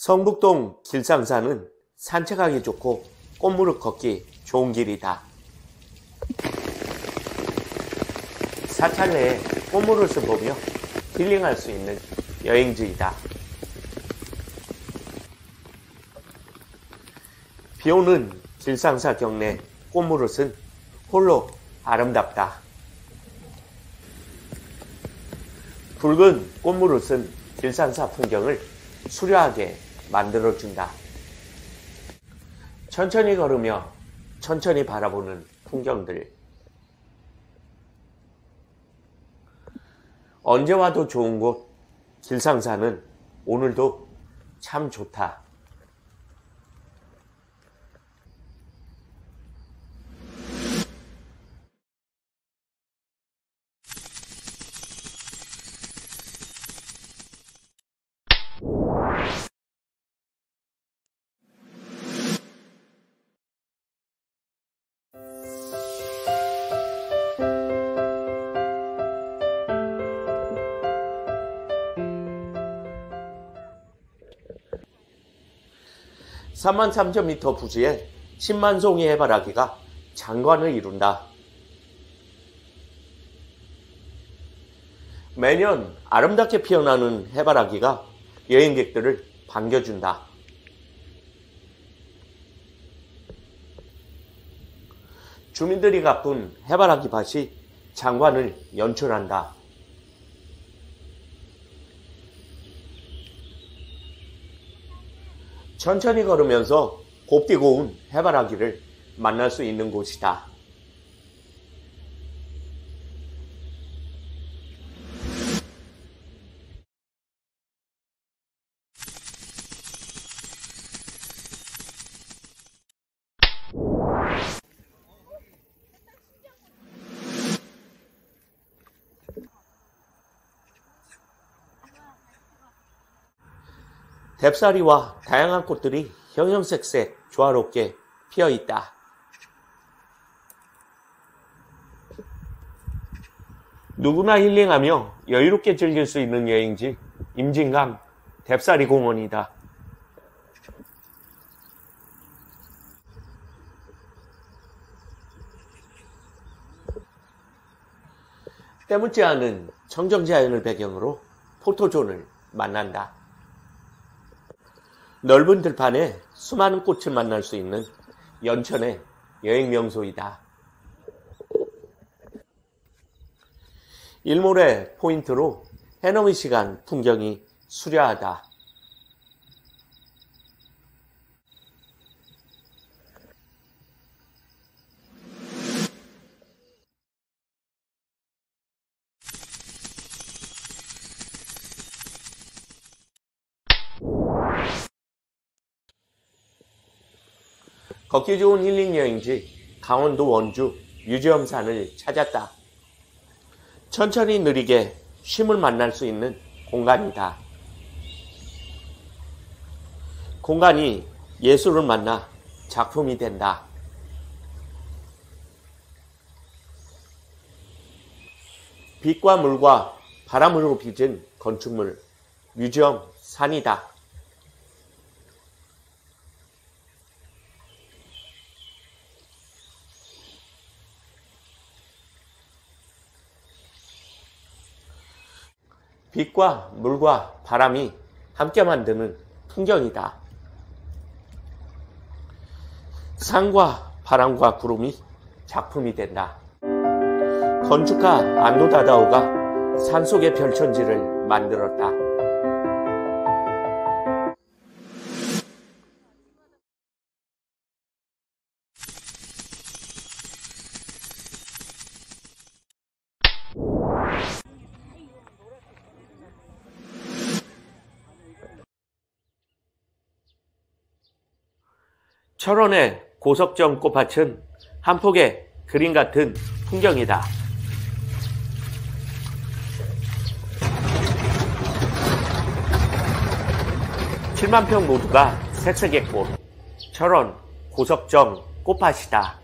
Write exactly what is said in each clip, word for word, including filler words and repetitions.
성북동 길상산은 산책하기 좋고 꽃무릇 걷기 좋은 길이다. 사찰내에 꽃무릇을 보며 힐링할 수 있는 여행지이다. 비오는 길상사 경내 꽃무릇은 홀로 아름답다. 붉은 꽃무릇은 길상사 풍경을 수려하게 만들어준다. 천천히 걸으며 천천히 바라보는 풍경들. 언제 와도 좋은 곳 길상사는 오늘도 참 좋다. 삼만 삼천 미터 부지에 십만 송이 해바라기가 장관을 이룬다. 매년 아름답게 피어나는 해바라기가 여행객들을 반겨준다. 주민들이 가꾼 해바라기 밭이 장관을 연출한다. 천천히 걸으면서 곱디 고운 해바라기를 만날 수 있는 곳이다. 뎁사리와 다양한 꽃들이 형형색색 조화롭게 피어있다. 누구나 힐링하며 여유롭게 즐길 수 있는 여행지 임진강 뎁사리 공원이다. 때묻지 않은 청정자연을 배경으로 포토존을 만난다. 넓은 들판에 수많은 꽃을 만날 수 있는 연천의 여행 명소이다. 일몰의 포인트로 해넘이 시간 풍경이 수려하다. 걷기 좋은 힐링 여행지 강원도 원주 유지엄산을 찾았다. 천천히 느리게 쉼을 만날 수 있는 공간이다. 공간이 예술을 만나 작품이 된다. 빛과 물과 바람으로 빚은 건축물 유지엄 산이다. 빛과 물과 바람이 함께 만드는 풍경이다. 산과 바람과 구름이 작품이 된다. 건축가 안도 다다오가 산속의 별천지를 만들었다. 철원의 고석정 꽃밭은 한 폭의 그림 같은 풍경이다. 칠만 평 모두가 색색의 꽃, 철원 고석정 꽃밭이다.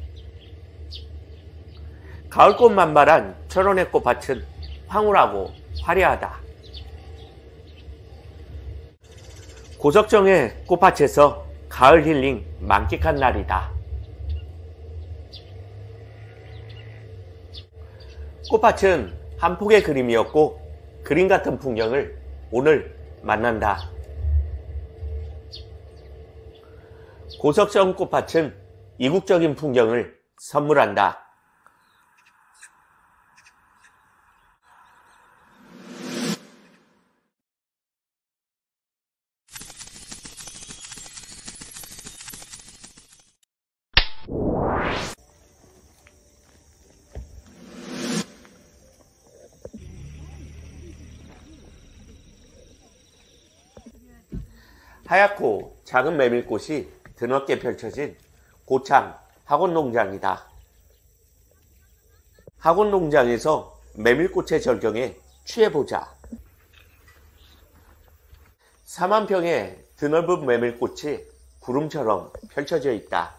가을꽃 만발한 철원의 꽃밭은 황홀하고 화려하다. 고석정의 꽃밭에서 가을 힐링 만끽한 날이다. 꽃밭은 한 폭의 그림이었고 그림 같은 풍경을 오늘 만난다. 고석정 꽃밭은 이국적인 풍경을 선물한다. 하얗고 작은 메밀꽃이 드넓게 펼쳐진 고창 학원농장이다. 학원농장에서 메밀꽃의 절경에 취해보자. 사만 평의 드넓은 메밀꽃이 구름처럼 펼쳐져 있다.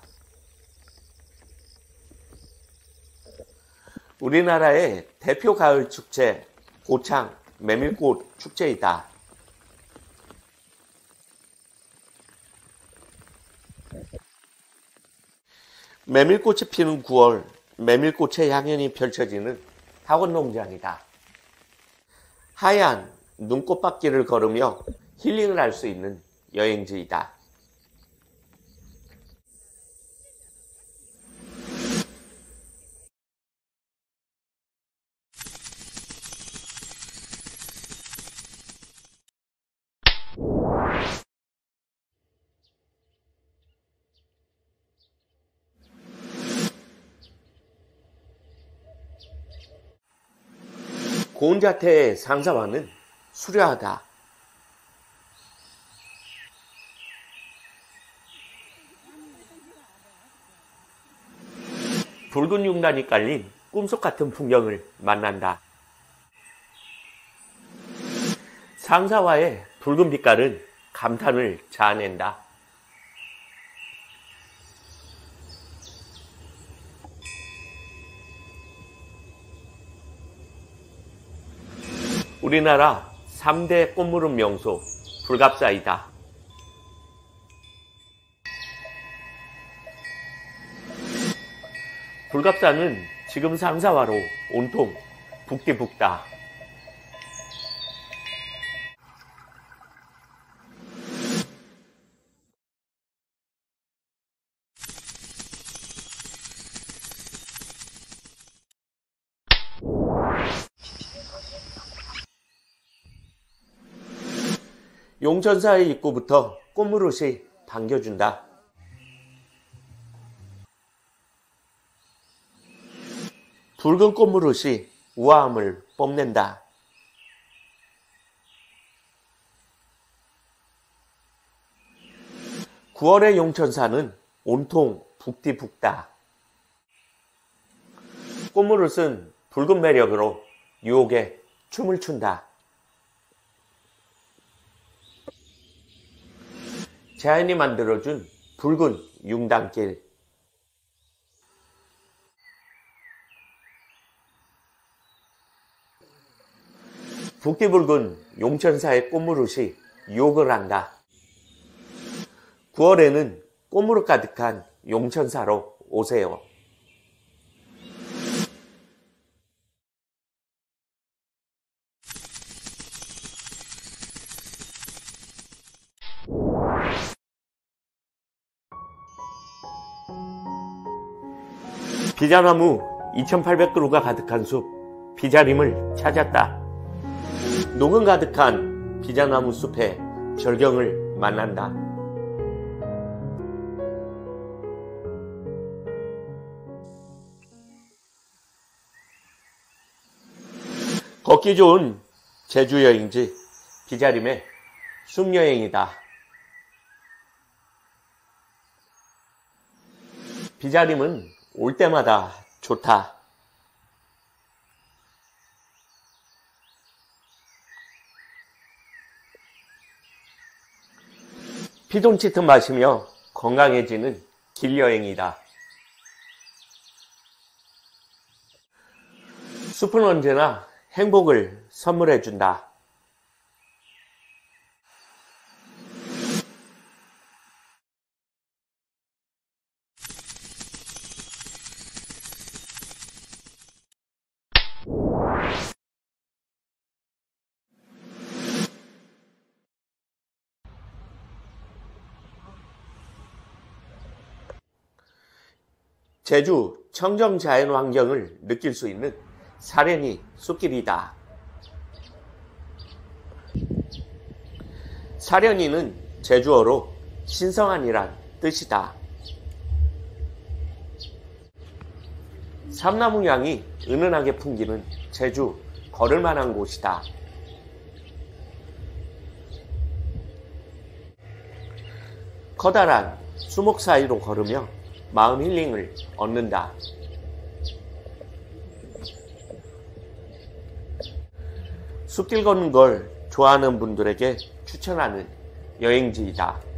우리나라의 대표 가을 축제 고창 메밀꽃 축제이다. 메밀꽃이 피는 구월, 메밀꽃의 향연이 펼쳐지는 학원농장이다. 하얀 눈꽃밭길을 걸으며 힐링을 할 수 있는 여행지이다. 고운 자태의 상사화는 수려하다. 붉은 융단이 깔린 꿈속 같은 풍경을 만난다. 상사화의 붉은 빛깔은 감탄을 자아낸다. 우리나라 삼 대 꽃무름 명소 불갑사이다. 불갑사는 지금 상사화로 온통 붓디붓다. 용천사의 입구부터 꽃무릇이 반겨준다. 붉은 꽃무릇이 우아함을 뽐낸다. 구월의 용천사는 온통 붓디붓다. 꽃무릇은 붉은 매력으로 유혹에 춤을 춘다. 자연이 만들어준 붉은 융단길. 붓디붉은 용천사의 꽃무릇이 유혹을 한다. 구월에는 꽃무릇 가득한 용천사로 오세요. 비자나무 이천팔백 그루가 가득한 숲, 비자림을 찾았다. 녹음 가득한 비자나무 숲의 절경을 만난다. 걷기 좋은 제주 여행지 비자림의 숲 여행이다. 비자림은 올 때마다 좋다. 피톤치드 마시며 건강해지는 길여행이다. 숲은 언제나 행복을 선물해준다. 제주 청정 자연 환경을 느낄 수 있는 사려니 숲길이다. 사려니는 제주어로 신성한이란 뜻이다. 삼나무 향이 은은하게 풍기는 제주 걸을만한 곳이다. 커다란 수목 사이로 걸으며 마음 힐링을 얻는다. 숲길 걷는 걸 좋아하는 분들에게 추천하는 여행지이다.